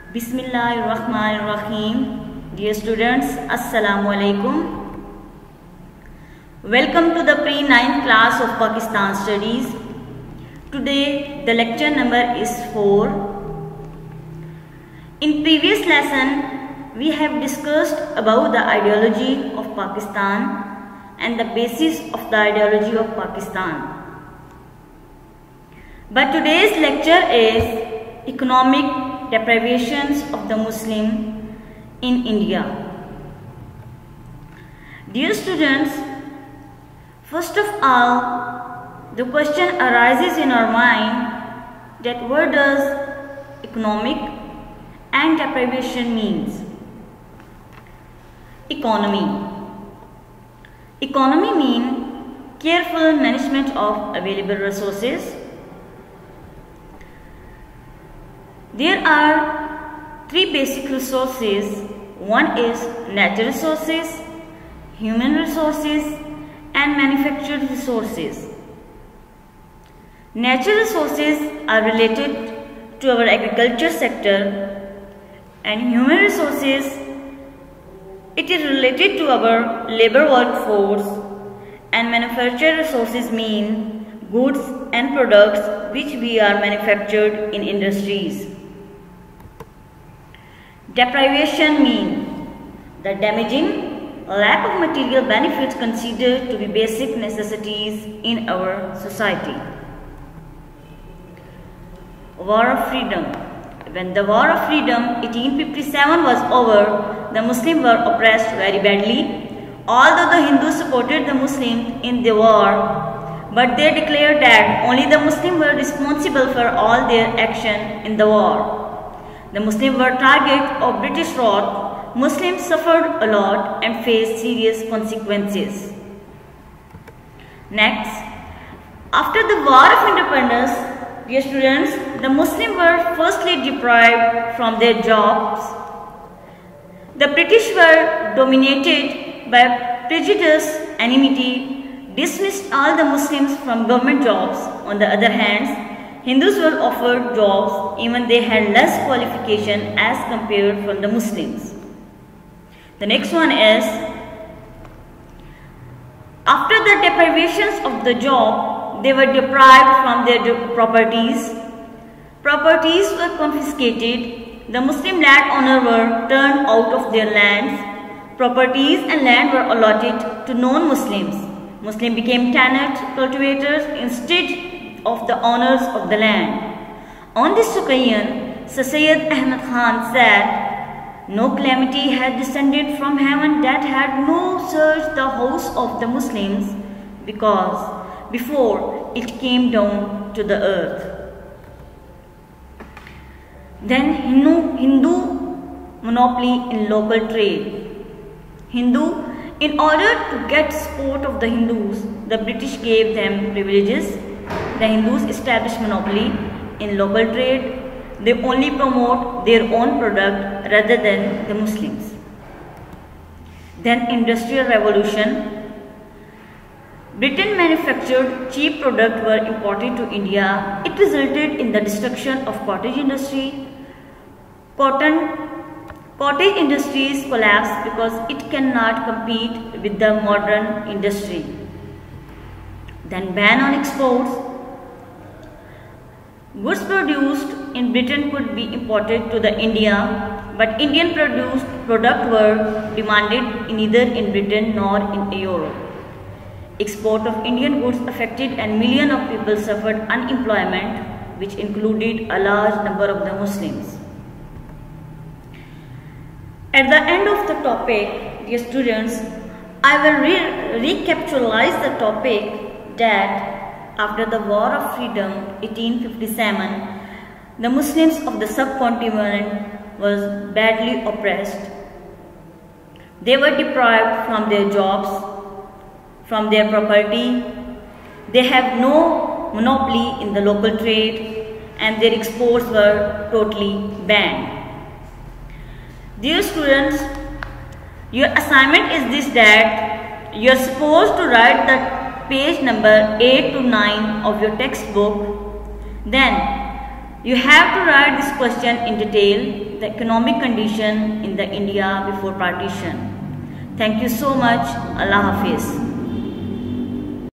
Bismillahirrahmanirrahim. Dear students, Assalamu alaikum. Welcome to the pre-9th class of Pakistan Studies. Today the lecture number is 4. In previous lesson we have discussed about the ideology of Pakistan and the basis of the ideology of Pakistan. But today's lecture is economic deprivations of the Muslim in India. Dear students, first of all, the question arises in our mind that what does economic and deprivation means? Economy. Economy means careful management of available resources. There are three basic resources. One is natural resources, human resources, and manufactured resources. Natural resources are related to our agriculture sector, and human resources, it is related to our labor workforce, and manufactured resources mean goods and products which we are manufactured in industries. Deprivation means the damaging lack of material benefits considered to be basic necessities in our society. War of Freedom. When the War of Freedom 1857 was over, the Muslims were oppressed very badly. Although the Hindus supported the Muslims in the war, but they declared that only the Muslims were responsible for all their action in the war. The Muslims were target of British wrath. Muslims suffered a lot and faced serious consequences. Next, after the War of Independence, dear students, the Muslims were firstly deprived from their jobs. The British were dominated by prejudice, enmity, dismissed all the Muslims from government jobs. On the other hand, Hindus were offered jobs even they had less qualification as compared from the Muslims. The next one is, after the deprivations of the job, they were deprived from their properties. Properties were confiscated. The Muslim landowners were turned out of their lands. Properties and land were allotted to non-Muslims. Muslims became tenant cultivators instead of the owners of the land. On this occasion, Sayyid Ahmad Khan said, "No calamity had descended from heaven that had not searched the house of the Muslims, because before it came down to the earth." Then Hindu monopoly in local trade. In order to get support of the Hindus, the British gave them privileges. The Hindus established monopoly in local trade. They only promote their own product rather than the Muslims. Then Industrial Revolution. Britain manufactured cheap products were imported to India. It resulted in the destruction of cottage industry. Cottage industries collapsed because it cannot compete with the modern industry. Then ban on exports. Goods produced in Britain could be imported to the India, but Indian produced products were demanded neither in Britain nor in Europe. Export of Indian goods affected and millions of people suffered unemployment, which included a large number of the Muslims. At the end of the topic, dear students, I will recapitalize the topic that after the War of Freedom 1857, the Muslims of the subcontinent was badly oppressed. They were deprived from their jobs, from their property. They have no monopoly in the local trade, and their exports were totally banned. Dear students, your assignment is this, that you are supposed to write the page number 8 to 9 of your textbook. Then You have to write this question in detail, the economic condition in the India before partition. Thank you so much. Allah Hafiz.